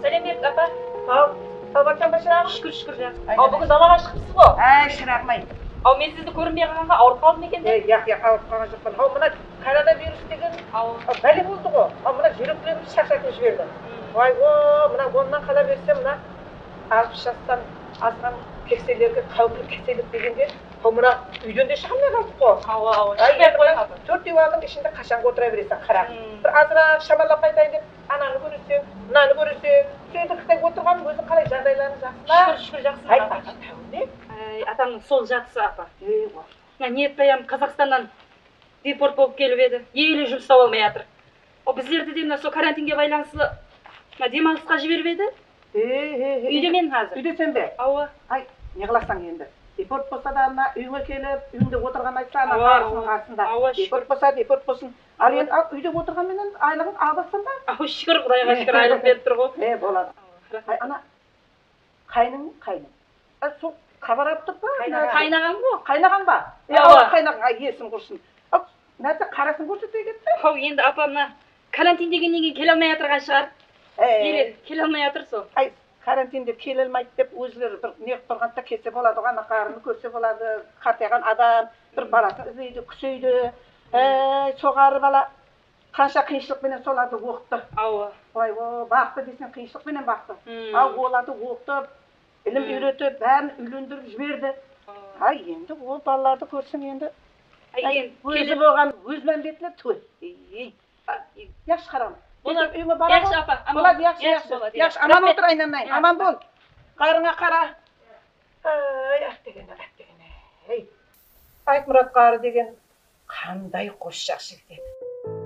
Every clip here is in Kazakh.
Сәлемет апа. Ал баққан ба шырағым? Шүкір жақсы. Ал бүгін далаға шығыпсыз ғой? Шырағым ай. Ал мен сізді көрінбей қалғанға ауырып қалдым екен де? Ауырып қалған жоқпын. Ал мына коронавирус деген бәле болды ғой. Ал мына жүректерімді шаршатып жіберді. Мына оннан қала берсе мына 60 жастан асқан кекселерге қауіпті кеселік дегенде мына үйден де шыға алмай қалдық қой. Шықпай қойың апа. Төртеу алдың ішінде қашанғы отыра бересің қарап. Бір азырақ шамалап қайтайын деп ананы көресең, мынаны көресең, сөйтіп отырған өзі қалай жағдайларың жақсы ма? Шүкір жақсы апа. Атамның сол жатысы апа. Ниет баям Қазақстаннан депорт болып келіп еді. Елі жұмыс таба алмай жатыр. Біздерді де мына сол карантинге байланысты демалысқа жіберіп еді. Үйде мен қазір. Үйде сен бе? Ауа. Ай, не қыласың енді? Депорт болса да ана үйге келіп, үйінде отырған айтса ана қарысының қасында. Депорт болса, депорт болсын. Ал енді үйде отырғанменен айлығын албастан ба? Шүкір, Құдайға шүкір айлық беріп тұр ғой. Болады. Ана қайның. Сол хабарап тұр ба? Қайнаған ғой. Қайнаған ба? Қайнаған, есім құрсын. Нәрсе қарасын көрсетпей кетті? Енді апамна карантин дегеннен кейін келе алмай жатырған шығар. Келе алмай жатыр сол. Карантинде келе алмайды деп өзілері бір неғып тұрғанда келсе болады ғой, ана қарыны көрсе болады, қартайған адам, бір баласын іздейді, күсейді. Соғары бала қанша қиыншылықпенен соларды оқытты. Бақты десең қиыншылықпенен бақты. Оларды оқытып, ілім үйретіп, бәрін үйлендіріп жіберді. Енді ол балаларды көрсең енді өзі болған өз мәмбетіне той. Яқшы қарам. Яқшы апа. Яқшы, аман отыр айнамай. Аман бол. Қайрыңа қара. Айтмұрат қары деген қандай қош жақсы жігіт еді.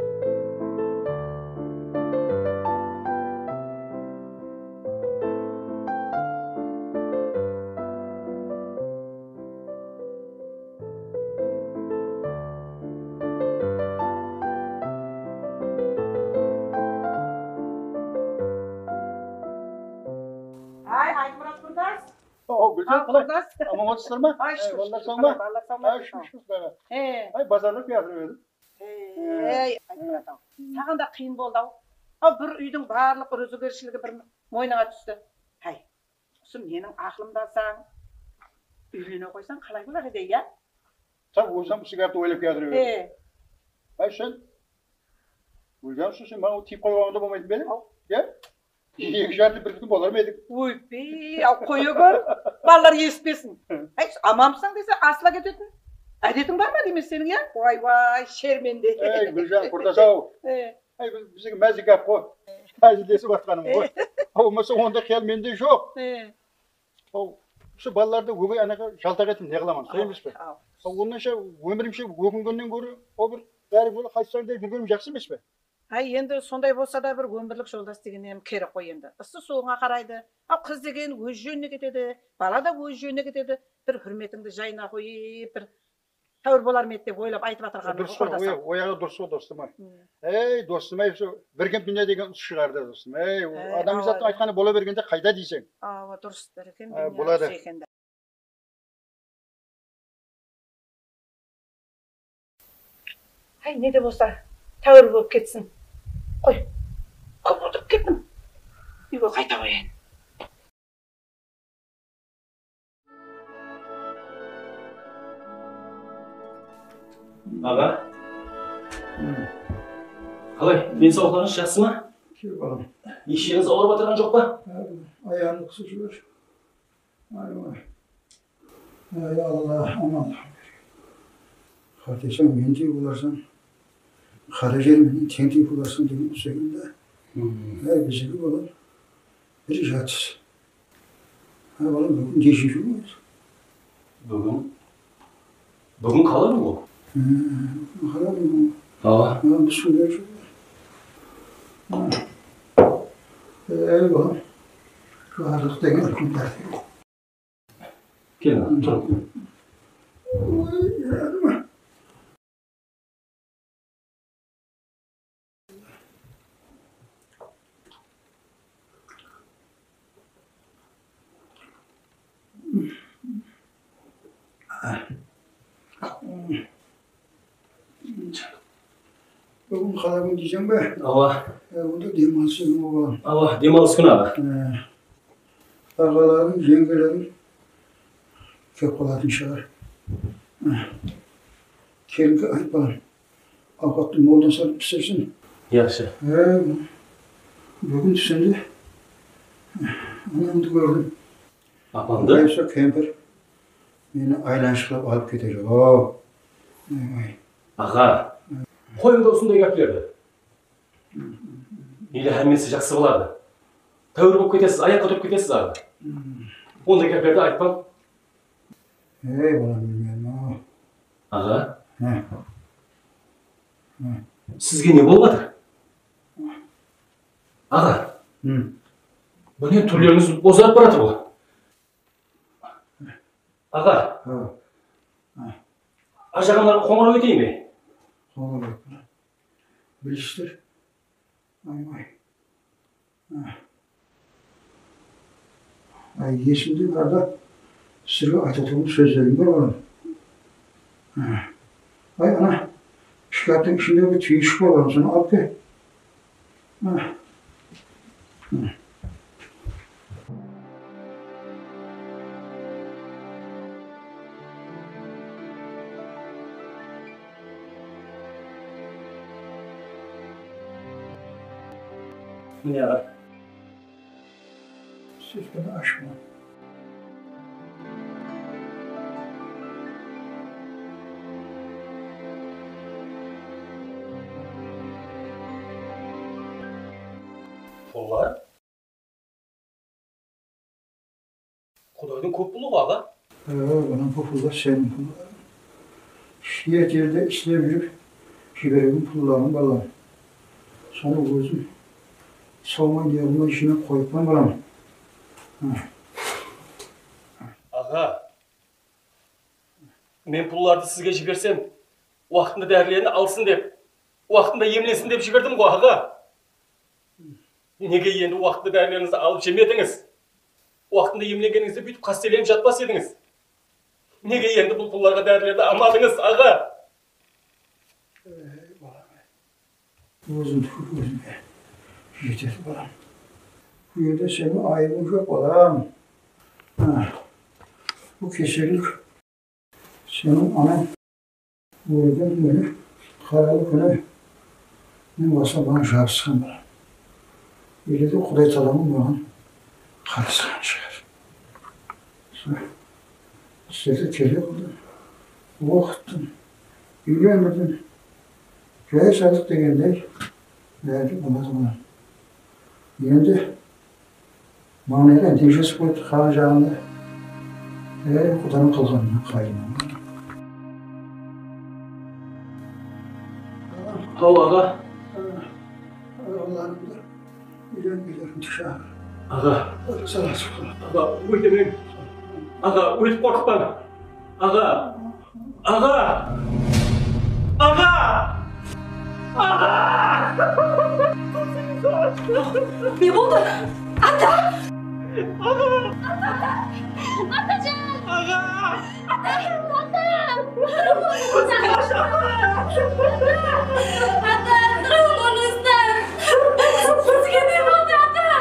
Айтмұрат құрдас. Гүлжан қалай? Аман отырсыздар ма? Балалар сау ма? Базарлық жатыр едім. Айтмұрат ау, саған да қиын болды ау. Бір үйдің барлық өзгерішілігі бір мойныңа түсті. Осы менің ақылымдасаң, үйлене қойсаң қалай болар еді, иә? Сақ осам сигарты ойлап жатыр едім. Сен, Гүлжан сен маған тиіп қойғанда болмайтын бе едің? Иә? Екі жарты бір күн болар ма едік? Ойбей, қойы көр, балалар еспесін. Амамсың десе асыла кететін. Әдетің бар ма дейміз сенің, иә? Вай, шерменде. Гүлжан, құрдас ау. Біздің мәзік ап қой. Әзілдесіп атқаным ғой. Олмаса онда қиял менде жоқ. Осы балаларды өгей анаға жалтақ етім, не қыламын, сай емес пе? Онынша өмірімше өкінгеннен көрі, о бір бәрі болы қайтсаңдай жүргенім жақсы емес пе? Енді сондай болса да бір өмірлік жолдас деген керек қой енді. Ысы суыңа қарайды. Қыз деген өз жөніне кетеді, бала да өз жөніне кетеді. Бір хүрметіңді жайына қойып, бір тәуір болар ма еді деп ойлап айтып жатырғаным. Дұрыс қой, ояғы дұрыс қой достым-ай. Достым-ай, бірген дүние деген шығарды достым. Адамзаттың айтқаны бола бергенде қайда дейсің? Дұрыс екен. Болады. Не де болса, тәуір болып кетсін. Қой, көп отырып кеттім. Үйге қайта қояйын. Аға? Қалай, денсаулығыңыз жақсы ма? Балам. Ешеріңіз ауырып отырған жоқ па? Аяғымды қысып жібер. Алла, аман. Қартайсаң мендей боларсың. Қара жермен теңдей боларсың деген сөйлемді. Бізге балам бір жатсыз. Балам бүгін нешінші күн еді? Бүгін қалай бұл? Қалай бұл? Біз сөйлеп жүрміз. Балам, барлық деген күн тәртібі. Келін, тұрып. Bugün kalan diyeceğim be. Ava. Bunda demans günü olan. Ava demals günü ağa. Ağaların, yengelerin köp oladın şahar. Kelimke ayıp balan. Avukatlı moldan sarıp pişirsin. Yaxşı. Bugün düşündü. Anamdı gördüm. Apandı? Ayıpsa kemper. Beni aylanışıklayıp alıp gidecek. Oo. Ağa. Koyunda olsun da gaplerdi. Ile hemmesi жақсы болады. Тәуір болып кетесіз, аяққа тұрып кетесіз аға. Ондай гәптерді айтпам. Балам bilmiyorum. Аға. Сізге не болып жатыр? Аға. Бұне түрлеріңіз бозарып баратыр ғой. Аға. Ажағанларға қоңырау етейін бе? Қоңырау етейін. Білістір. Есімде барда сізге айтатығым сөздерім бар оған. Ана, шкаптың ішінде бір түйішік бар оған, соны алып кел. Ne ağa? Siz beni aşma. Pullar? Kudaydım köp buluq ağa. Bana bu pullar senin pulların. Şiyet yerde işlev yürüp, şiberemin pullarını balam. Sana gözüm. Soğuman yarılma işine koyup ben balam. Ağa. Men pullardı sizge jibersem, vaqtında dərlerini alsın dep, vaqtında yemlensin dep jiberdim go ağa. Nege endi vaqtında dərlerinizi alıp jemediniz? Vaqtında yemlengeningizde büyütüp kastelenip жатпас ediniz. Nege endi bu pullarga dərlerdi almadınız ağa? Gözüm tükür gözüme. Yeter balam. Bu yerde senin ayıbın yok balam. Bu keselik senin anan vurgun beni karalık öne ne varsa bana şahı sıkan balam. Öyle de Kuday talamın bana karı sıkan çıkar. Size kele oldu. Vaktin. Bilmemedin. Köye sadık degende verdi bana zaman. Yendi. Manayla endişesi koydu kalacağını. Kudanın kılganına kayınım. Hava ağa. Allah'ım da bilirim dışarı. Ağa. Sana sıkılır. Ağa, uydu men. Ağa, uydu korkup bana. Ağa. Ağa. Ağa. Ağa. Ne oldu? Ata! Atacan! Ağa. Ata, durun onu ister. Sizge ne oldu ata?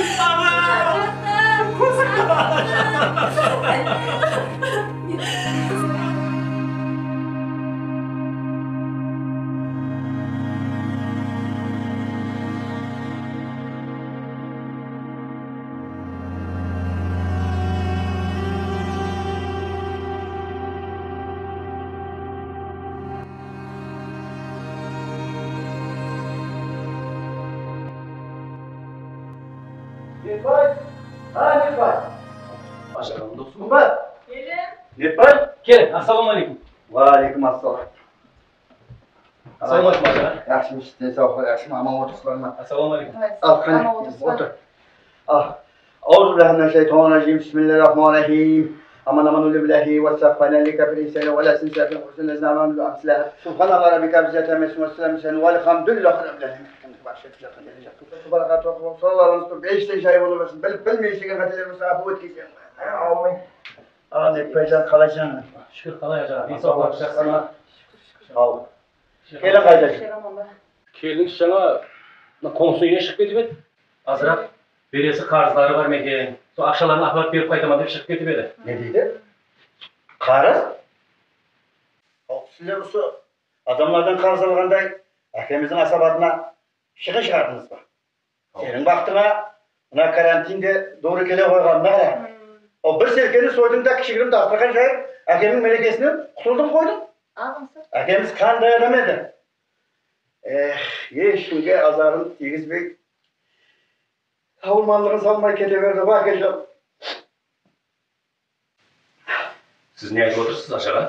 Netbay. Netbay. Aşağıdan dostum. Netbay. Netbay. Gel, assalomu alaykum. Va alaykum assalom. Assalomu alaykum ağa. Yaxshimisiz, sog' yaxshimi? Amon o'tiribman. Assalomu alaykum. Al, qani. O'tir. A'udhu billahi mineşşeytanirracim. Bismillahirrahmanirrahim. Aman ulul billahi ve safana lika fil insani ve la sinsa fil husnil zaman bil amslah. Subhana rabbika bi zati mesmu selam sen ve elhamdülillahi rabbil alamin. Barakatuhu ve sallallahu aleyhi ve sellem. Beşte şey olmasın. Bilmeyişine katılarımız afiyet olsun. Amin. Netbay'dan kalacaksın. Şükür kalay ağa. Bir sağ ol, şahsına. Sağ ol. Gelin kardeşim. Келдің жаңа қоныс үйіне шығып кетіп еді. Азырақ бересі қарыздары бар ма екен? Сол ақшаларын апарып беріп қайтамын деп шығып кетіп еді. Не дейді? Қарыз? Сіздер осы адамlardan қарыз алғандай әкеміздің асабатына шығын шығардыңыз ба? Сенің бақтыңа мына карантинде doğru келе қойғанына қара. O bir serkeni soydum da kişilerim dağıtırken şahit әкемнің мерекесінен құтылдым қойдым. Әкеміз қандай адам еді. Ешкімге азарын тигізбей сауылмандығын салмай кете берді ба әкешім. Сіз не айтып отырсыз ашаға?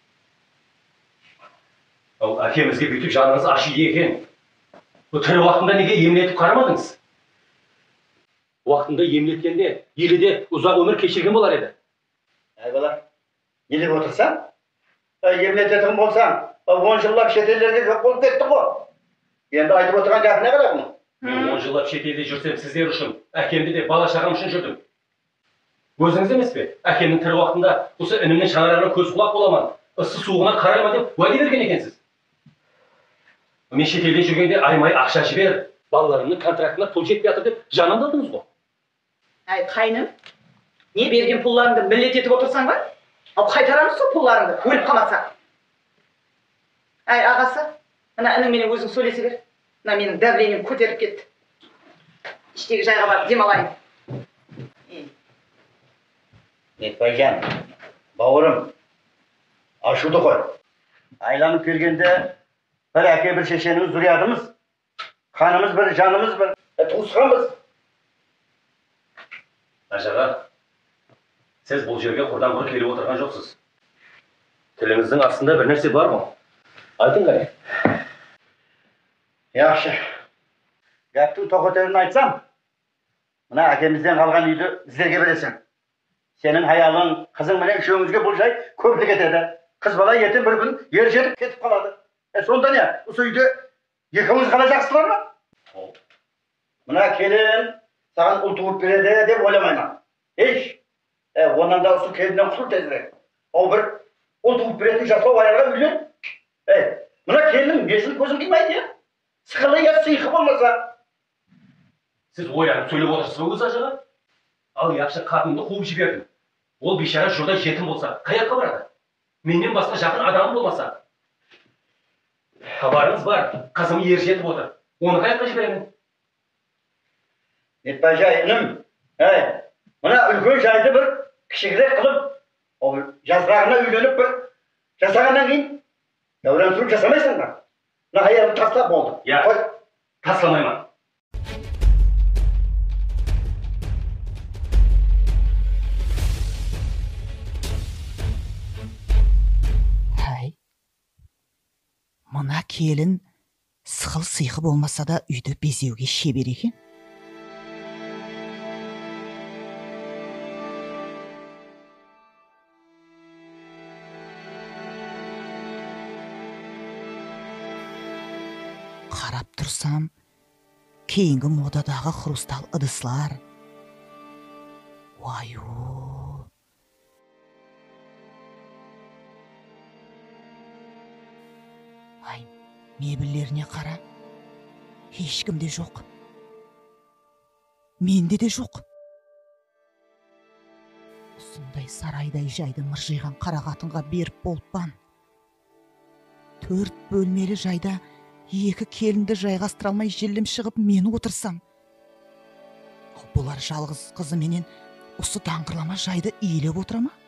Ол әкемізге бүйтіп жаныңыз ашиды екен. Бұл тірі уақытында неге емлетіп қарамадыңыз? Уақытында емлеткенде еліде ұзақ өмір кешірген болар еді. Әй бала, елеп отырсаң, емлететін болсаң, 10 жыллап шетелдерге жоқ болып кетті ғой. Енді айтып отырған қақына қара бұны. Мен 10 жыллап шетелде жүрсем сіздер үшін, әкемді де бала шағам үшін жүрдім. Өзіңіз емес пе? Әкемнің тірі уақытында осы інімнің шаңырағына көз құлақ боламын, ыссы суығына қараймын деп уәде берген екенсіз. Мен шетелде жүргенде аймай ақша жібер, балаларымның контрактына пұл жетпей жатыр деп жанымды алдыңыз ғой. Әй, қайным, не берген пұлларыңды міндет етіп отырсаң ба? Ал қайтарамыз сол пұлларыңды, өліп қалмаса. Әй, ағасы, мына ініңменен өзің сөйлесе бер. Мына менің давлением көтеріп кетті. Іштегі жайға барып демалайын. Нетбайжан, бауырым, ашуды қой. Айланып келгенде бір әке бір шешеніміз зұриятымыз. Қанымыз бір, жанымыз бір, туысқанбыз. Ажаға, сіз бұл жерге құрдан құр келіп отырған жоқсыз. Тіліңіздің астында бір нәрсе бар ма? Айтын қане? Яқшы. Гәптің тоқетерін айтсам, мына әкемізден қалған үйді сіздерге бересің. Сенің аялың, қызың менен үшеуіңізге бұл жай көптік етеді. Қыз бала ертең бір күн ер жетіп кетіп қалады. Сонда не? Осы үйде екеуіңіз қалайсыздар ма? Мына келін саған ұл туып береді деп ойламаймын. Еш. Онан да осы келіннен құтыл тезірек. Ол бір ұл туып беретін жасау аяға үйлен. Мына келіннің несін көзін қимайды, сықылы я сыйқы болмаса. Сіз ойланып сөйлеп отырсыз ба өзі ажаға? Ал яқшы қатынды қуып жібердім. Ол бейшара жұрда жетім болса, қаяққа барады? Менен басқа жақын адамым болмаса. Хабарыңыз бар, қызым ер жетіп отыр. Оны қаяққа жіберемін? Нетбайжа інім, мына үлкен жайды бір кішігірек қылып, жазрағына үйленіп бір жасағаннан кейін дәурен тұрып жасамайсың ба? Мына аялым таслап болды. Я, тасламаймын. Мына келін сықыл сыйқы болмаса да үйді безеуге шебер екен. Қарап тұрсам, кейінгі модадағы хрустал ыдыслар. Вайо! Ай, мебеллеріне қара, ешкімде жоқ. Менде де жоқ. Осындай сарайдай жайды мыржиған қара қатынға беріп болпан. 4 бөлмелі жайда 2 келінді жайғастыра алмай желім шығып мені отырсам. Бұлар жалғыз қызы менен осы даңғырлама жайды иілеп отыра ма?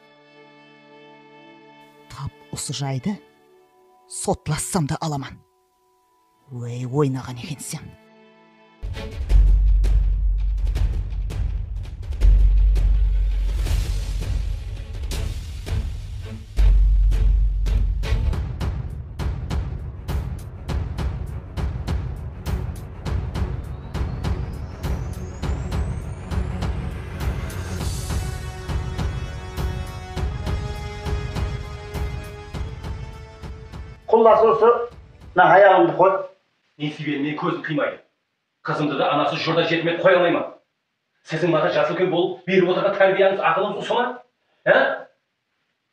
Тап осы жайды сотлассам да аламан. Өй, ойнаған екенсің. Құлласы осы, мына аялымды қой. Несібеліне көзін қимайды. Қызымды да анасы жұрда жетімет қоя алмаймын. Сіздің маған жасы үлкен болып беріп отырған тәрбиеңіз ақылыңыз осы ма?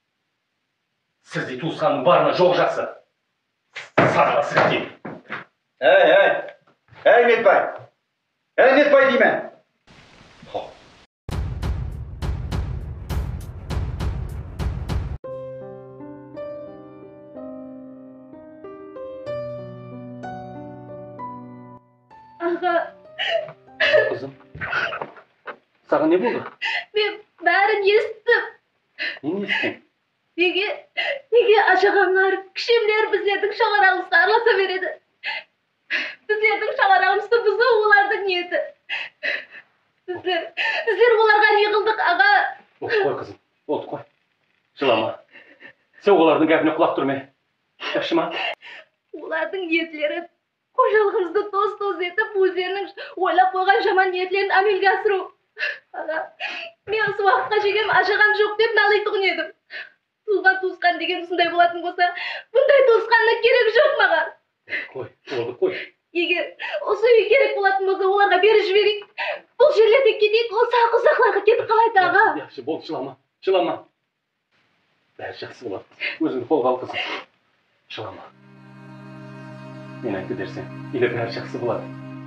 Сіздей туысқанның барына жоқ жақсы. Садыға сіріктейін. Ey Netbay deymen. Ağa, Kızım. Sana ne buldu? Ben bärini ýetdim. Ne istin? Nege aşağanlar, kişimler bizlerden şagarağımızda arlasa beredi. Bizlerden şagarağımızda bizi oğulardan yedi. Bizler oğulardan yıkıldık ağa. Koy kızım. Oldu koy. Şılama. Sen oğulardan gapine kulak durma. Yaşıma. Oğulardan niyetleri koşalığımızda dost etip özlerinin oylap koygan şaman niyetlerini amelge asırı. Ağa, men şu vaqtga çekem aşağam yok dep nalytygyn edim. Tuğan degen usunday bolatyn bolsa, bunday dostkanlyk kerek jok maga. Koy. Oldu koy. Eger o söýü kerek bolatyn bolsa, olarga beriş berik. Bul жерlerде ketip, o uzaklarga ketip kalaydy ağa. Yaxşı bol şılama. Şılama. Bäri jakсы bolat. Özüňi kolga al kızım. Şılama. Men aýtdy dersen, ile bäri jakсы bolat.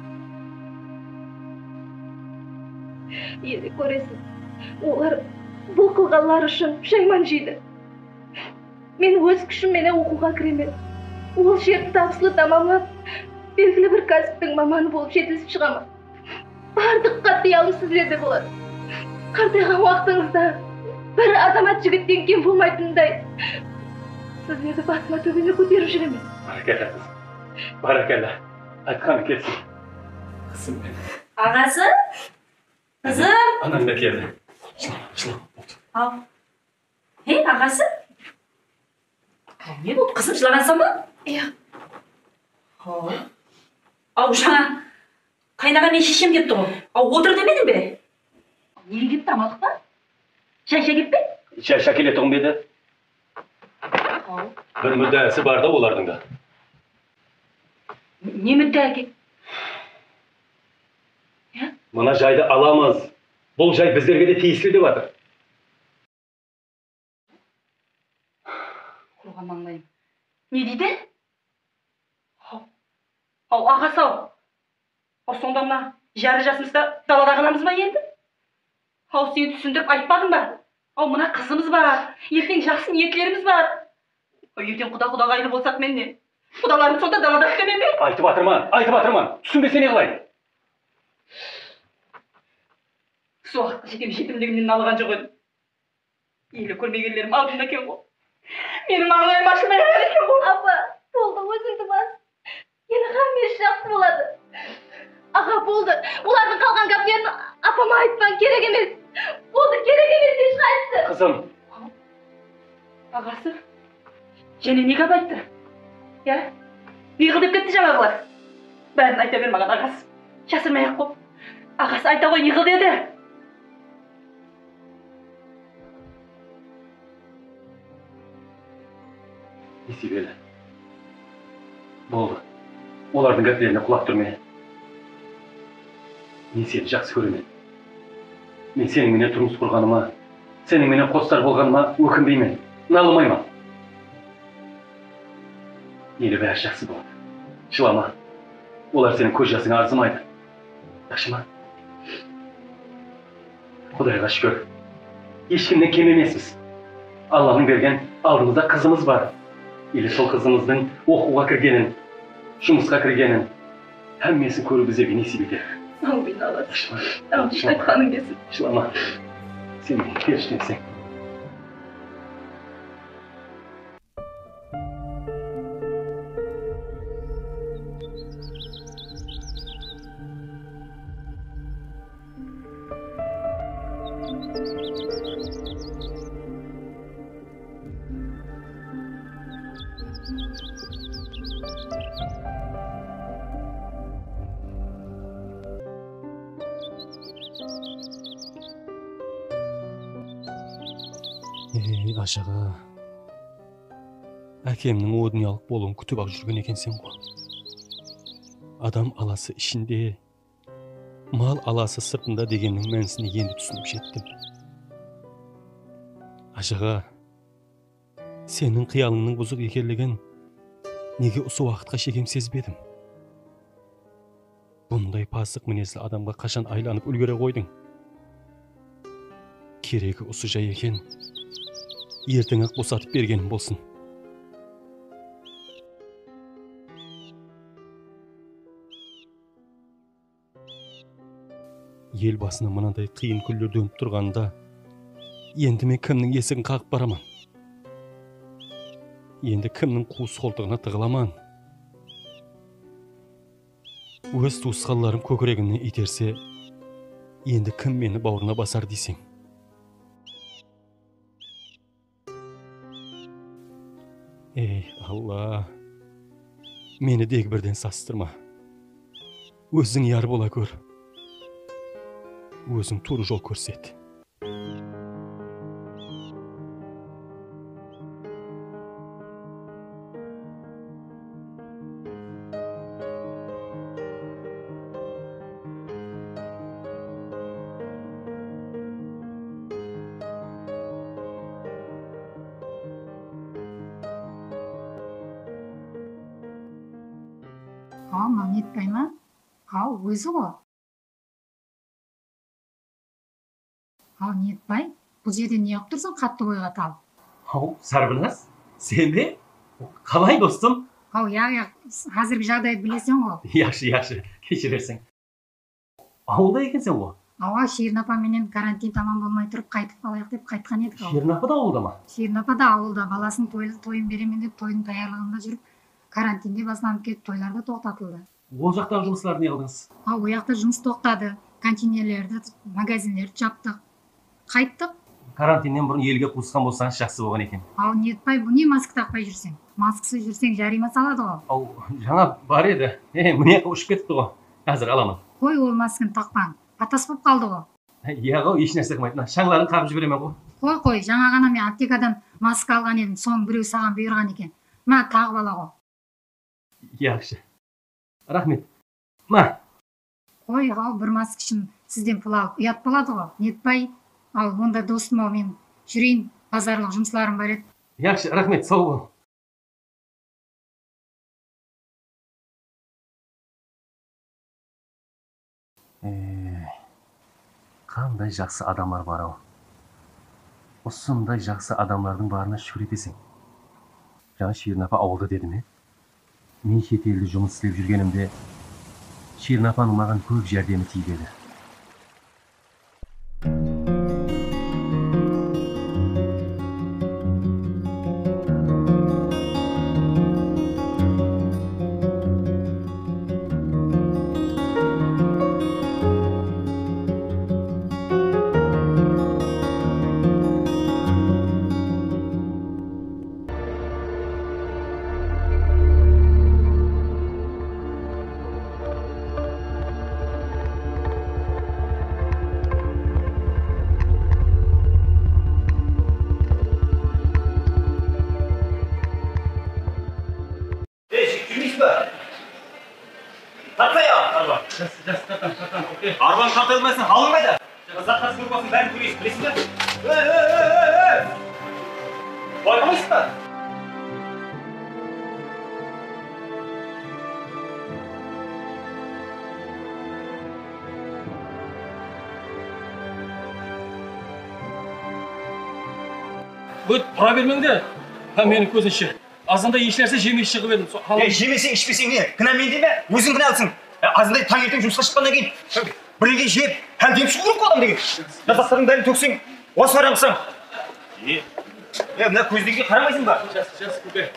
Endi ko'rasiz. Ular bu kılganlar üçün pişayman jeydi. Men öz küçüm menen okuga kiremen. Ol şerti tapsılı tamamlap, belgili bir kasıptың mamany bolup жетilip çıgaman. Bardyk katlialym sizlerde bolat. Kartaygan wagtyňyzda bir azamat jigitden kim bolmaýtynday. Sizlerdi basma töbüne köterip jiremen. Barakalla kızım. Barakalla. Aytkany ketsin. Kızım benim. Ağası? Kızım? Anan da geldi. Şılama. Al. Hey ağası? Ne oldu kızım, жылағансың ба? Iya. Ау жаңа қайнаға мен шешем депті ғой. Ау отыр демедің бе? Неге кетті амандықта? Шай кетпе? Şaşa keletoğum dedi. Bir müddəsi var da onlardan da. Не мүддәге? Bana jayda alamaz. Bu jay bizlerge de tiyisli de vardır. Құруға маңлайым. Не дейді? Ау ағасы ау. Ау сонда мына жары жасымызда далада қаламыз ба енді? Ау сені түсіндіріп айтпадың ба? Ау мына қызымыз бар. Ертең жақсы ниетлеріміз бар. Ертең құда-құдағайлы болсақ мен не? Құдаларым сонда далада күтемем бе? Айтып атырман. Түсінбесе не қылайын? Сол уақытқа жетімдігімнен алған жоқ едім. Елі көрмегендерім алдымда екен ғой. Менің маңлайым ашылмай қалған екен ғой. Апа, болды өзіңді бас. Енді қамеш жақсы болады. Аға болды. Олардың қалған гәплерін апама айтпан керек емес. Болды керек емес ешқайсысы. Kızım. Ағасы, және не қап айтты? Я? Не қылып кетті жаңағылар? Бәрін айта бер маған ағасы. Жасырмай-ақ қоп. Ағасы айта ғой не қыл деді? Nesibeli. Болды. Onlardan gaplerine kulak durmaya. Men seni жақсы көремін. Men senin mene turmuş kurganıma, senin mene kostar bolganıma ökünbeymen, nalımayman. Eli bäri жақсы болады. Şılama. Olar senin көz жасыңа arzumaydı. Yaxşı mı? Kudayga şükür. Ешкімнен кем емеспіз. Allah'ın bergen aldığımızda kızımız var. Eli sol kızımыздың оқуға кіргенін, жұмысқа кіргенін, әммесін көру бізе bir несіп етер. Amin Allah'ım. Amin айтқаның келсін. Şılama. Sen періштемсің. Aşağı. Әкемнің о дүниялық болуын күтіп ақ жүрген екенсің ғой. Адам аласы ішінде, мал аласы сыртында дегеннің мәнісіне енді түсініп жеттім. Aşağı. Senin қиялыңның бұзық екенлігін неге осы уақытқа шегем сезбедім? Bunday pasık minezli adamga kaşan aylanıp ulgere koydun? Keregi usuca eken, erteң-ақ bosatıp bergenim bolsun. Ел басына мынандай қиын күллер дөніп тұрғанда, енді мен кімнің есігін қағып бараман? Енді кімнің қуыс қолтығына тығыламан? Өз туысқанларым көкірегімнен итерсе, енді кім мені бауырына басар дейсің? Ey Allah, meni degbirden sastırma. Özün yar bola gör. Özün turu jol körset. Маған нетпей ма? Ал өзі ғой. Ал нетпей, бұл жерде не қып тұрсың қатты ойға талып? Ау, Сарбиназ, сен бе? Қалай достым? Ал қазіргі жағдайды білесің ғой. Яқшы, кешірерсің. Ауылда екенсің ғой? Ауа Шерін апаменен карантин тамам болмай тұрып қайтып қалайық деп қайтқан едік. Шерін апа да ауылда ма? Шерін апа да ауылда, баласының тойын беремен деп тойдың даярлығында жүріп, карантинде басыланып кетіп, тойлар да тоқтатылды. Ол жақтағы жұмыстарды не қылдыңыз? Ол жақта жұмыс тоқтады, контейнерлерді, магазиндерді жаптық. Қайттық. Карантиннен бұрын елге қуысқан болсаңыз жақсы болған екен. Ал нетпай, бұл не маска тақпай жүрсең? Маскасыз жүрсең жарима салады ғой. Ал жаңа бар еді. Міне ұшып кетіпті ғой. Қазір аламын. Қой ол масканы тақпаң. Атас болып қалды ғой. Иә ғой, ешнәрсе қылмайтын. Шаңларын қағып жіберемен ғой. Қой, жаңа ғана мен аптекадан маска алған едім, соның біреу саған бұйырған екен. Ма тағып ала ғой. Яқшы. Рахмет. Ма. Қой, ал бір маска үшін сізден пұл алып ұят болады ғой. Нетпай, ал онда достым ау, мен жүрейін, базарлық жұмысларым бар еді. Яқшы, рахмет, сау бол. Қандай жақсы адамдар бар ау. Осындай жақсы адамдардың барына шүкір етесің. Жаңа Шерін апа ауылда деді ме? Мен шетелде жұмыс істеп жүргенімде Шерін апаның маған көп жәрдемі тигені. Арбаны қартайылмайсың, алың қайда? Заттас көрпасын бәрін көрейсің, білесің бе? Байқамайсың ба? Бұд, бұра бермеңді. Менің көзінше. Азында ешнәрсе жемей шығып едім. Жемесең, ішпесең не? Кінә менде ме? Өзің кінәлісің. Азындай таңертең жұмысқа шыққаннан кейін бірге жеп, әлденіп шығу керек адам деген. Заттастардың бәрін төксең, осы қараңғысың. Мына көздерге қарамайсың ба? Жас, көпе.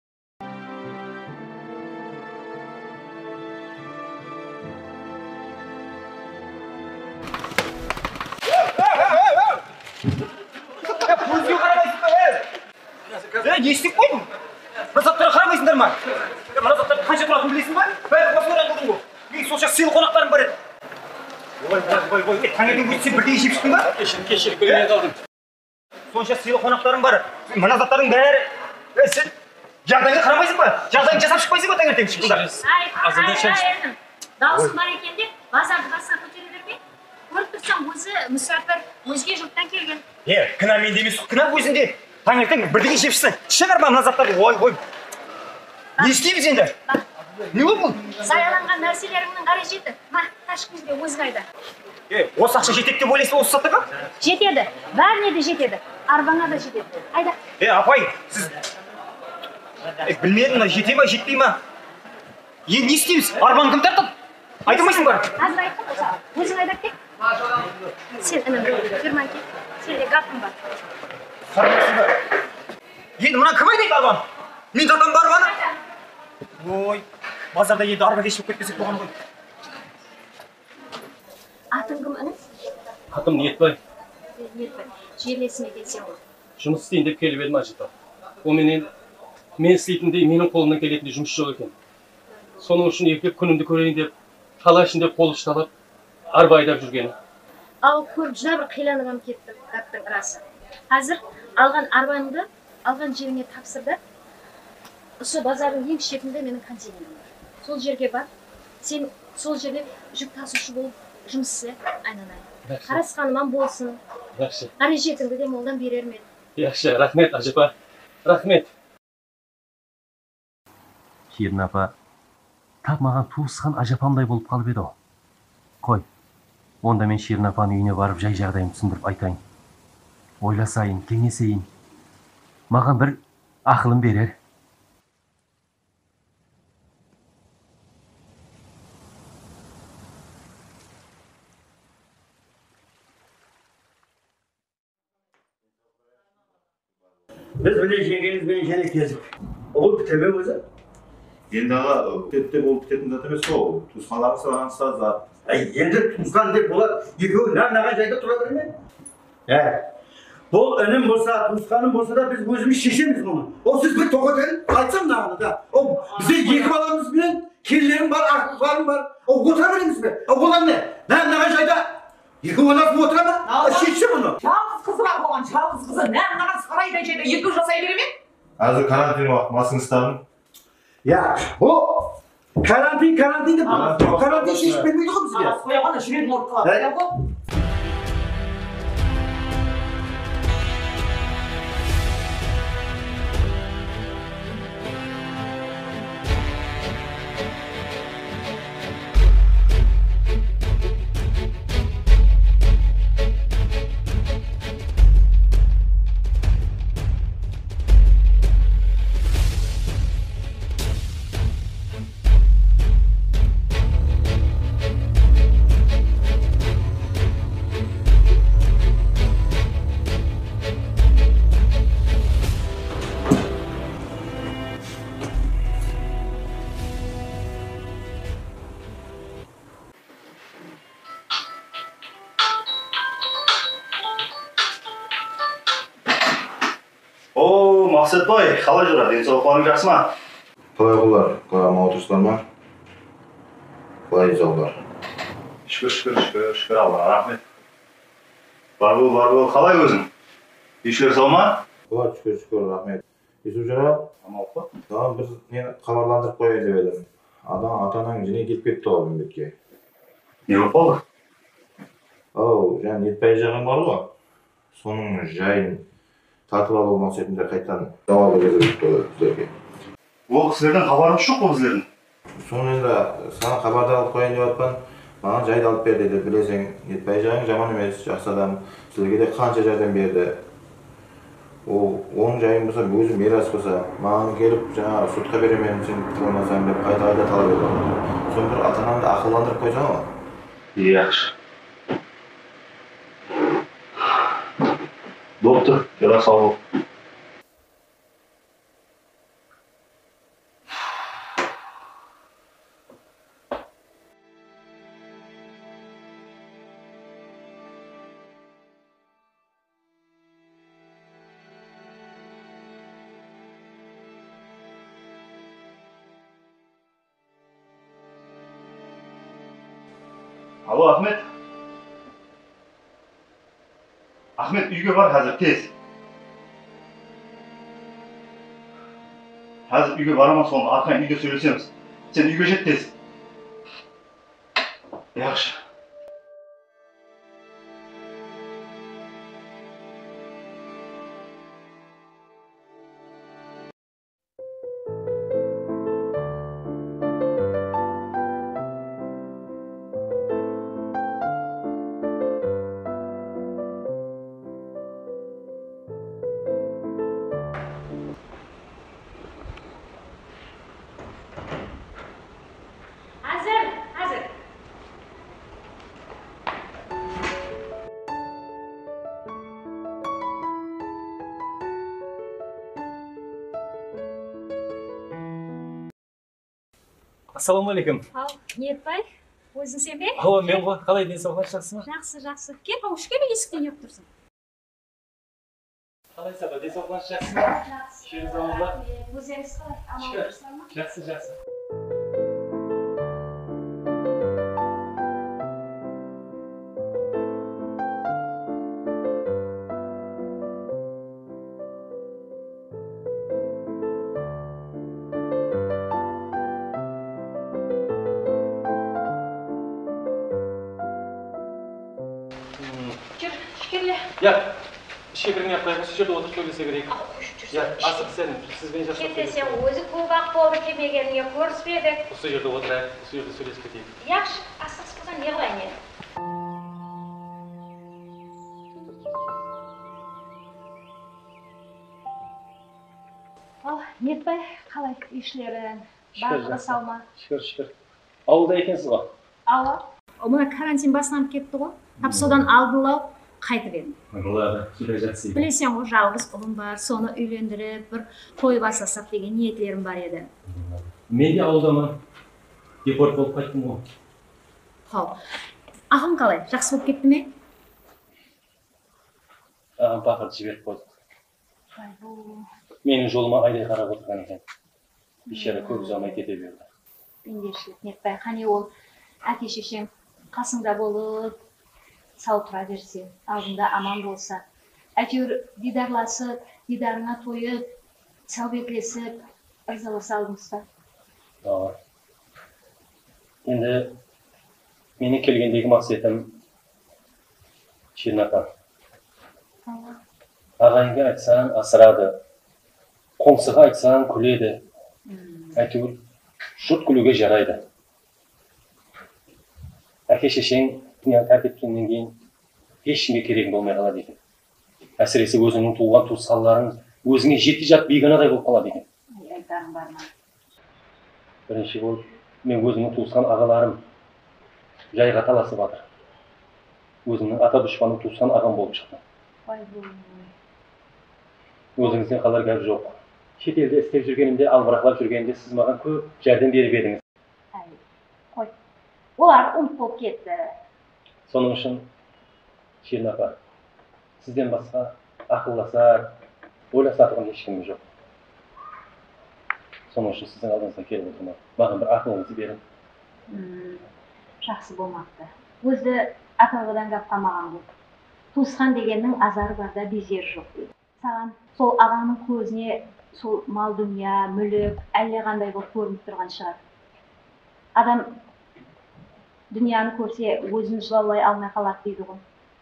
Көзге қарамайсың ба? Не істеп қойдың? Мына заттарға қарамайсыңдар ма? Мына заттарды қанша тұратынын білесің ба? Бәрі осы қараң қылдың ғой. Мен сонша сыйлы қонақтарым бар еді. Ой, таңертең өтсен бірдеңе жеп шықтың ба? Кешір, көрмей қалдым. Сонша сыйлы қонақтарым бар. Мына заттардың бәрі... Сен жағдайға қарамайсың ба? Жағдайын жасап шықпайсың ба таңертең шыққыңдар? Ай, дауысың бар екен деп, базарды басқа көтере бермей. Көріп тұрсам, өзі мүсәпір, өзге жұрттан келген. Кінә менде емес, кінә өзінде. Таңертең бірдеңе жеп шықсың. Шығар ба мына заттарды? Ой. Не істейміз енді? Не ол бұл? Саяланған нәрсе нәрселеріңнің қаражеті. Ма, ташкентке өзің айда. Осы ақша жетеді деп ойлайсың осы сатыға? Жетеді. Бәріне де жетеді. Арбаңа да жетеді. Айда. Апай, сіз білмедім, жете ма, жетпей ма? Енді не істейміз? Арбаны кім тартады? Айтылмайсың бар? Қазір айттым ғой саған. Өзің айдап кет. Сен інім, фирман кет. Сенде гартың бар. Енді мұна кім айдайды арбаны? Мен жатам бар баны? Ой, базарда енді арба кешіп кетпесек болған ғой. Атың кім інім? Атым Ниетбай. Ниетбай. Жерлесіме келсең ғой. Жұмыс істейін деп келіп едім Ажипа. Ол мен істейтіндей, менің қолымнан келетіндей жұмыс жоқ екен. Соның үшін еркек күнімді көрейін деп, қала ішінде қол ұшталып, арба айдап жүргені. Ал көріп жүра бір қиланып кеттім, қаттың расы. Қазір алған арбаңды, алған жеріңе тапсырды. Осы базардың ең шетінде менің контейнерім бар. Сол жерге бар. Сен сол жерде жүк тасушы болып жұмыс істе, айналайын. Қарасқаныман болсын. Жақсы. Қаражетіңді де молдан берер мен. Жақсы, рахмет Ажипа. Рахмет. Шерін апа, тап маған туысқан ажапамдай болып қалып еді. Қой, онда мен Шерін апаның үйіне барып жай жағдайын түсіндіріп айтайын. Ойласайын, кеңесейін. Маған бір ақылын берер. Biz bile жеңгеңізбен және кездік. Ол бітеме өзі? Енді аға, бітетте болып бітетін зат емес ол. Туысқанларың саған ұстаз зат. Енді туысқан деп болады. Екеуі наған жайда тұра берме? Бұл інім болса, туысқаным болса да біз өзіміз шешеміз мұны. Ол сіз бір тоқетен айтсам нағаны да. Ол бізде екі баламыз бен келінерім бар, артықларым бар. Ол отыра береміз бе? Олар не? Наған жайда? Екі баласы отыра ма? Шешсе мұны. Жалғыз қызы бар болған, жалғыз қызы. Наған сарайда жайда екі жасай береме? Әзір карантин уақыт масын ұстадым. Бұл карантин деп карантин шешіп бермейді ғой бізге. Қояғана жүрегін орталап. Мақсатбай, қалай жүрі? Денсаулықтарың жақсы ма? Қалай құлдар? Қарама отырсыздар ма? Қалай денсаулықтар? Шүкір, Аллаға рахмет. Бар бол, қалай өзің? Үйшілер сау ма? Құлай, шүкір, рахмет. Есіп жыра? Амал қой. Біз мені хабарландырып қояйын деп едім. Ата-анаң жіне кетіп кетті ғой мемлекетке. Не болып қалды? Жаңа Ниетбай жағың бар ғой. Соның жайын тартып алу мақсатында қайтадан жауап беріп сіздерге. Ол сіздерден хабарымыз жоқ қой біздердің. Соны енді саған хабардар алып қояйын деп жатқан, маған жайды алып бер деді. Білесің, Ниетбай жағың жаман емес, жақсы адам. Сіздерге де қанша жәрдем берді. Оның жайын болса, өзі мирас болса, маған келіп жаңа сотқа беремен, сен болмасаң деп қайта талап еді. Соны бір ата-анаңды ақылдандырып қойсаң ғой. Yaxşı. Doktor, biraz sağ ol. Alo Ahmet. Ahmet uyga var hazır tez. Hazır uyga varamaz sonra arkayın uyga söylesemiz. Sen uyga jet tez. Yaxşı. Ассалаумағалейкум. Ал, Ниетбай, өзің сен бе? Ау, мен ғой, қалай денсаулығыңыз жақсы ма? Жақсы, жақсы. Кел, қауыш келе есіктен үйіп тұрсың. Қалай саба, денсаулығыңыз жақсы ма? Жақсы. Шеріңіз аман ба? Өзіңіз қалай? Аман болсаң ма? Жақсы, жақсы. Ya, şekerini yapmayalım. Şu жерде отырып сөйлесе берейік. Ya, асық сен, сізбен жақсы Келде сен өзі көп-ақ болды келмегеніңе көріспедік. Осы жерде отырайық, осы жерде сөйлесіп кетейік. Яқшы, асықсыз болсаң не қылайын енді? Ал, Ниетбай, қалай үйшілерің? Барлығы сау ма? Шүкір. Ауылда екенсіз ғой? Ауыл. Мына карантин басылып кетті ғой. Тап содан алдылау қайтып едім. Болады, сөйлей жатсы. Білесің ғой, жалғыз ұлым бар, соны үйлендіріп, бір қой бастасақ деген ниетлерім бар еді. Мен де ауылдамын. Депорт болып қайттым ғой. Хау. Ағам қалай? Жақсы болып кетті ме? Ағам бақырды жіберіп қойды. Менің жолыма айдай қарап отырған екен. Бейшара көп ұзамай кете берді. Пендешілік, Ниетбай, қане ол әке шешең қасыңда болып, сау тұра берсе, алдында аман болса. Әйтеуір дидарласып, дидарыңа тойып, сәубетлесіп, ырзаласа алдыңыз ба? Енді менің келгендегі мақсатым Шерін апа. Ағайынға айтсаң асырады, қоңсыға айтсаң күледі. Әйтеуір жұрт күлуге жарайды. Әке шешең дүнияны тәрк еткеннен кейін ешкімге керегің болмай қалады екен. Әсіресе өзіңнің туған туысқандарың өзіңе жеті жат бейганадай болып қалады екен. Айтарың бар ма? Бірінші болып, мен өзімнің туысқан ағаларым жайға таласып жатыр. Өзімнің ата дұшпаным туысқан ағам болып шықты. Өзіңізден қалар гәп жоқ. Шетелде істеп жүргенімде, албырақлап жүргенімде сіз маған көп жәрдем беріп едіңіз. Қой, олар ұмыт болып кетті. Соның үшін, Шерін апа, сізден басқа ақылласар, ойласатығым ешкімім жоқ. Соның үшін сіздің алдыңызға келіп отырмын. Маған бір ақылыңызды берin. Жақсы болмақты. Өзді аталғыдан гәп қалмаған бұл. Туысқан дегеннің азары барда безері жоқ дейді. Саған сол ағаңның көзіне сол мал дүния, мүлік, әлде қандай болып көрініп тұрған шығар. Адам дүнияны көрсе, өзін жылаулай алмай қалады дейді ғой.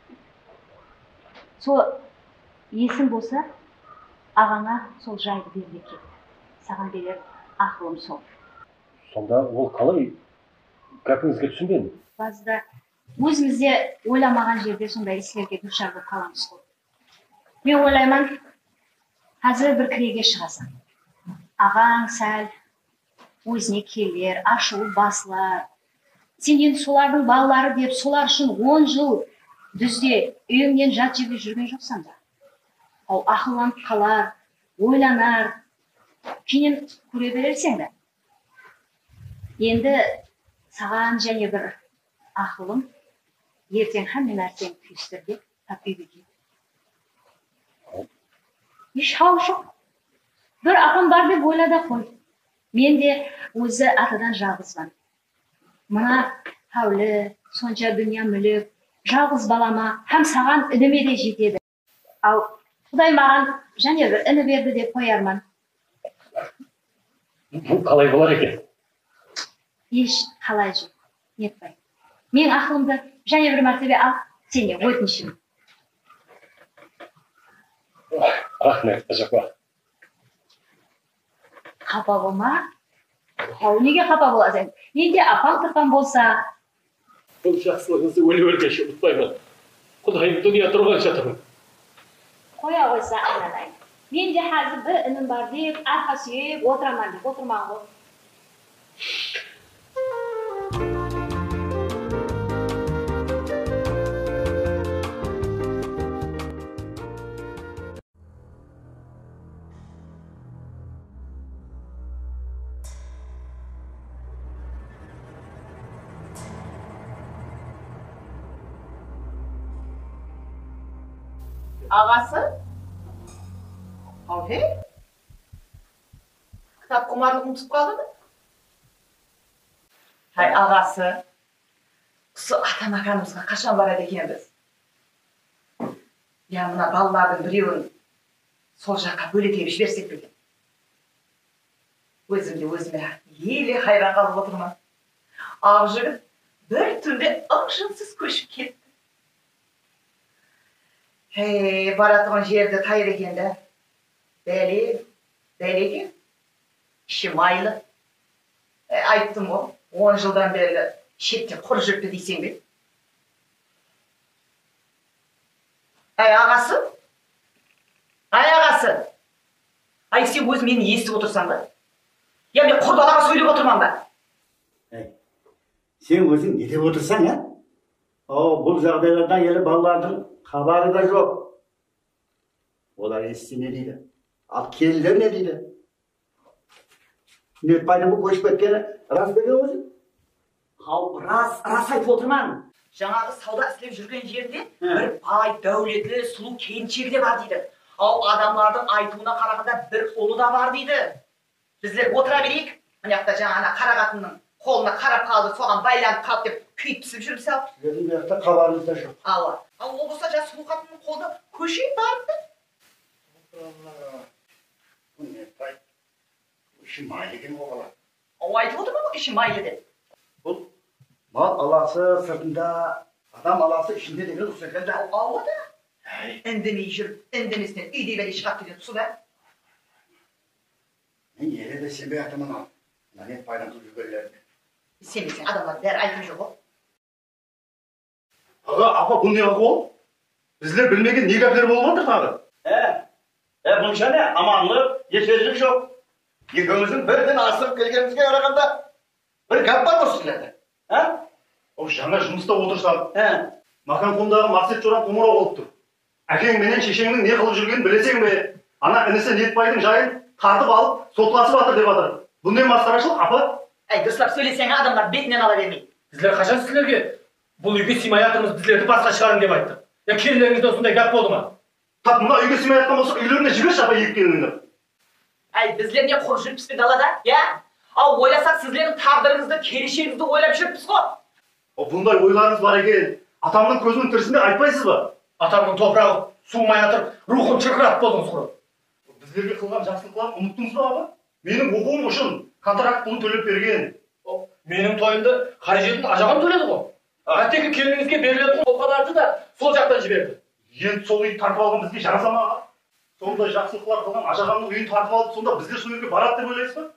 Сол есің болса, ағаңа сол жайды бермек еді. Саған берер ақылым сол. Сонда ол қалай? Гәпіңізге түсінбедім. Базда өзімізде ойламаған жерде сондай істерге душар болып қаламыз ғой. Мен ойлаймын, қазір бір кіреге шығасың. Ағаң сәл өзіне келер, ашуы басылар. Сен енді солардың балалары деп, солар үшін 10 жыл дүзде үйіңнен жат жерде жүрген жоқсан да. Ол ақылланып қалар, ойланар, кейін көре берерсен де. Енді саған және бір ақылым, ертең һәмме нәрсені түйістірді, таппай бекен. Еш хау жоқ. Бір ағам бар деп ойлада қой. Мен де өзі атадан жалғызбын. Мына хәулі, сонша дүния мүлік, жалғыз балама, һәм саған ініме де жетеді. Ал Құдай маған және бір іні берді деп қоярмын. Бұл қалай болар екен? Еш қалай жоқ, Ниетбай. Мен ақылымды және бір мәртебе ал, сене өтінішім. Рахмет, Ажапа. Қапа болма. Ал неге қапа боласың? Менде апаң-тырпаң болса. Бұл жақсылығыңызды өле-өлгенше ұмытпаймын. Құдайым дүния тұрғанша тұрмын. Қоя қойса айналайын. Менде қазір бір інім бар деп, арқа сүйеп отыраман деп отырман ғой. Ağası? Abi? Kitap kumarlık unutup kaldı mı? Hay ağası. Su atan akamızga kaçan barad ekenbiz? Ya mına balların bireуін sol жаққа бөлектеп жіберсек деген. Өзіме еле хайран қалып отырмын. Ақ жігіт бір түнде ыңжынсыз көшіп кетті. Баратығын жерді тайыр екен да. Дәл екен. Іші майлы. Айттым ғой, 10 жылдан бері шетте құр жүріпті дейсің бе? Ағасы? Ағасы? Сен өзің мені естіп отырсың ба? Я мен құрдалаға сөйлеп отырман ба? Сен өзің не деп отырсың, ә? Бұл жағдайлардан елі балалардың хабары да жоқ. Олар естісе не дейді? Ал келілер не дейді? Ниетбайдың бұл көшіп кеткені рас берген өзің? Рас айтып отырман. Жаңағы сауда істеп жүрген жерде бір бай, дәулетлі, сұлу келіншегі де бар дейді. Адамлардың айтуына қарағанда бір ұлы да бар дейді. Біздер отыра берейік. Мынаяқта жаңа қара қатынның қолына қарап қалды, соған байланып қалды деп күйіп пісіп жүрміз ау. Сіздердің бұяқта хабарыңыз да жоқ. Ол болса жаңа сұлу қатынның қолына көшейін барыпты. Бұл Ниетбай, іші майлы екен ғой бала. Айтып отырмын ғой, іші майлы деп. Бұл мал аласы сыртында, адам аласы ішінде деген ұсы екен да. Ауада. Үндемей жүріп, үндемесінен үйде бәле шығады деген тұсы да. Мен еле де сенбей атымын ал. Ниетбайдан тұр жүргенлерді. Сенбесең адамдар бәрі айтып жүр ғой. Апа, бұл не ол? Біздер білмеген не гәплер болып отыр тағы? Бұнша не? Аманлық, ешерлік жоқ. Екеуміздің бірден асып келгенімізге қарағанда бір гәп бар ғой сіздерде. Жаңа жұмыста отырсам, Мақан құмдағы Мақсет Жоран қоңырау болып тұр. Әкең менен шешеңнің не қылып жүргенін білесең бе? Ана інісі Ниетбайдың жайын тартып алып, сотласып жатыр деп жатыр. Бұл не масқарашылық, апа? Дұрыстап сөйлесең адамдар бетінен ала бермейді. Сіздер қашан сіздерге бұл үйге сыймай жатырмыз, біздерді басқа шығарың деп айтты. Келіндеріңізде осындай гәп болды ма? Тап мына үйге сыймай жатқан болса, үйлеріне жіберші апа екі келініңді. Біздер не құр жүріппіз бе далада, ойласақ сіздердің тағдырыңызды, келешегіңізді ойлап жүріппіз ғой. Бұндай ойларыңыз бар екен. Атамның көзінің тірісінде айтпайсыз ба? Атамның топырағы суымай жатыр, рухын шырқыратып болдыңыз құры. Біздерге қылған жақсылықтарын ұмыттыңыз ба апа? Менің оқуым үшін контракт пұлын төлеп берген. Менің тойымды қаражетін ажағам төледі ғой. Әттегі келініңізге берілетін қолқаларды да сол жақтан жіберді. Енді сол үйді тартып алған бізге жараса ма? Сондай жақсылықтар қылған ажағамның үйін тартып алып, сонда біздер сол үйге барады деп ойлайсыз ба?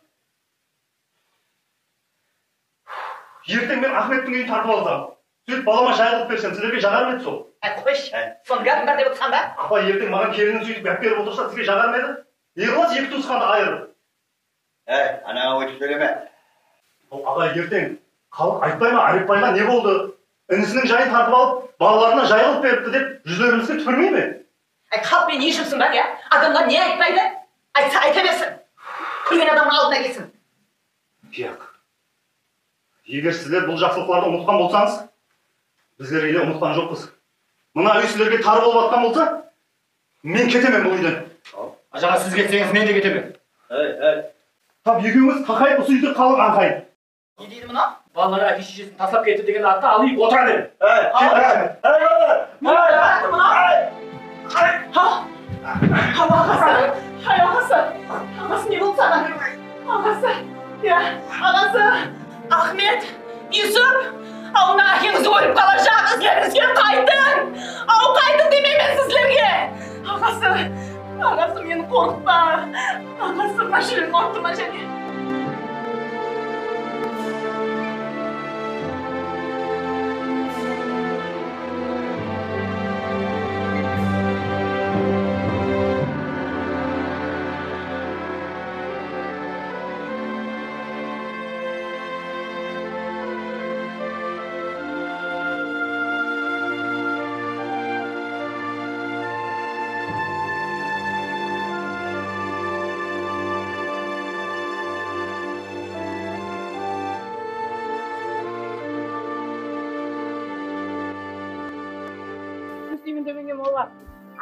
Ертең мен Ахметтің үйін тартып алсам, сөйтіп балама жайылып берсем, сіздерге жағар ма еді сол? Қойшы, соны гәпің бар деп отырсаң ба? Апа, ертең маған келінін сөйтіп гәп беріп отырса, сізге жағар ма еді? Не қыласыз екі туысқанды айырып? Ана өйтіп сөйлеме. Аға, ертең халық айтпай ма, Арифбайға не болды? Інісінің жайын тартып алып, балаларына жайылып беріпті деп жүздерімізге түпірмей ме? Қалпен не жүрсің ба, адамдар не айтпайды? Айтса айта берсін. Күлген адамның алдына келсін. Тияқ. Егер сіздер бұл жақсылықтарды ұмытқан болсаңыз, біздер еле ұмытқан жоқпыз. Мына үй сіздерге тар болып атқан болса, мен кетемін бұл үйден. Ажаға сіз кетсеңіз, мен де кетемін. Тап екеуіңіз қақайып осы үйде қалың аңқайын. Не дейді мұна? Балалар әке шешесін тастап кетті деген атты алып отыра берін. Ағасы не болды саған? Ағасы, Ахмет, Юсуп, мына әкеңіз өліп қала жалғыз жеріңізге қайтын. Қайтын демеймін сіздерге. Ағасы мені қорқытпа. Ағасы машинаны ұрттырма және.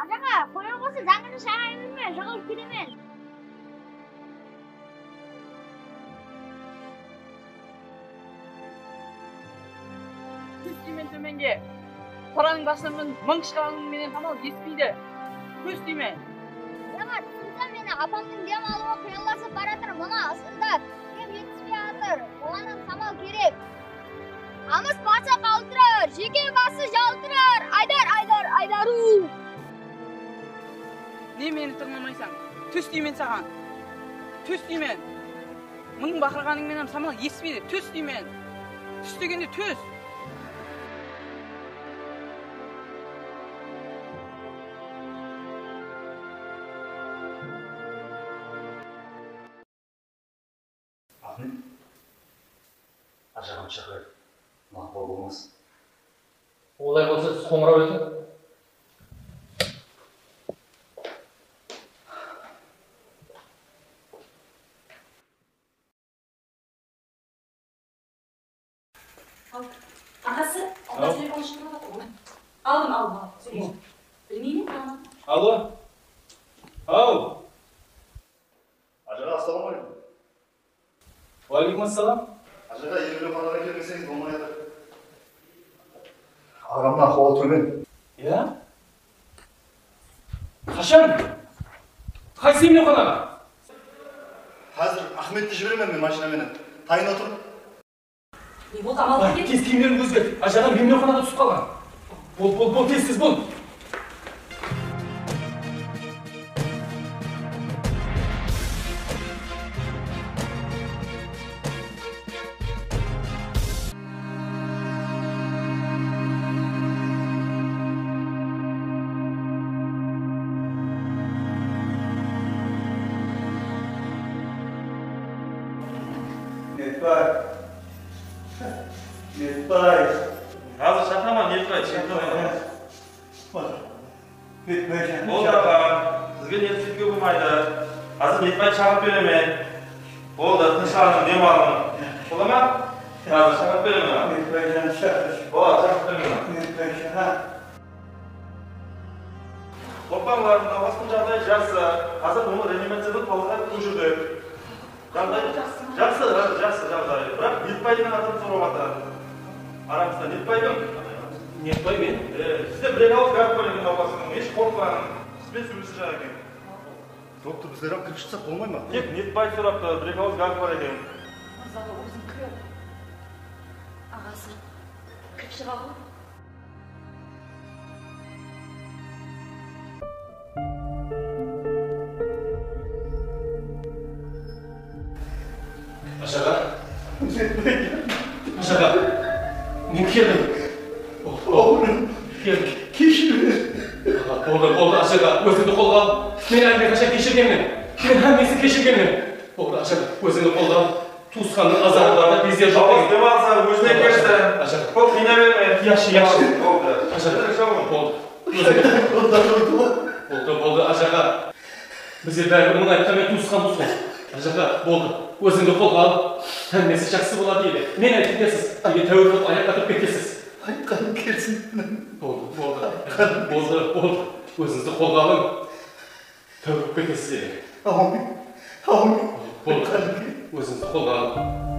Ajaga, koyun olsa zangını şahane bilme, жығылып кетемен. Төстеймен төменге. Қораның басынан мың шығарғаным менен тамал еспейді. Төстеймен. Яға, түсінсем мені апамның дем алуы қияласып баратыр, мұна ысындап. Дем жетіспей атыр, оғанын тамал керек. Амыс баса қалтырар, жеке басы жалтырар, айдару. Не мені тыңламайсың? Төстеймен саған. Төстеймен. Мың бақырғаның менен тамал еспейді. Төстеймен. Түс дегенде төс. Ажағын шақырып, мақпал болмас. Олай болса сіз қоңырау етің. Ағасы, телефон шықырып жатыр ғой. Алдым. Білмеймін, ана. Алло. Ау. Ажаға, ассалаумағалейкум. Уалейкум ассалам. Ажаға, елге қалаға келмесеңіз болмайды. Ағамның ахуалы төмен. Я? Қашан? Қайсы емханаға? Қазір Ахметті жіберемін мен машинаменен. Тайын отыр. Не болды, амал кетті? Тез киімдерін өзгерт. Ажаға мемлеканада түсіп қалған. Бол, тез, бол. Нетбай. Қазір шақырма, Нетбай, шақырма. Болды аға, сізге не сөйтке болмайды. Қазір Нетбай шақырып беремен. Болды, тынышталың, дем алың. Болды ма? Қазір шақырып беремен. Нетбайжан шақыр. Болады, шақырып беремен. Нетбайжан. Қорқпаңдар, науқастың жағдайы жақсы. Қазір оны реанимацияда қалыға көшірдік. Жағдайы жақсы жағдайы. Бірақ Нетбайдың атын сұрап жатыр. Арамызда Нетбай мен. Сізде бір ауыз газ бар екен науқасының. Еш қорықпаңыз. Сізбен сөйлесіп жатыр екен. Доктор, біздер кіріп шықсақ болмай ма? Тек Нетбай сұрапты, бір ауыз газ бар екен. Мырзаға өзің кір. Ағасы, кіріп шыға ғой. Ажаға, мен келдім. Келдім. Кешіріңіз. Болды, Ажаға, өзіңді қолға ал. Мен әлде қашан кешіргенмін. Мен әмесі кешіргенмін. Болды, Ажаға, өзіңді қолға ал. Туысқанның азарында безер жоқ. Ауыз дем алса, өзіне кешті. Ажаға. Көп қина берме. Яшы. Болды. Болды, Ажаға. Бізде бәрі мұны айтқанмен туысқанбыз ғой. Ажаға, болды. Өзіңді қолға ал. Әмесі жақсы болады еді. Мен айтқансыз, егер тәуір болып аяққа тұрып кетесіз. Айтқаным келсін. Болды. Өзіңізді қолға алың. Тәуір болып кетесіз еді. Аумин. Болды. Өзіңізді қолға алың.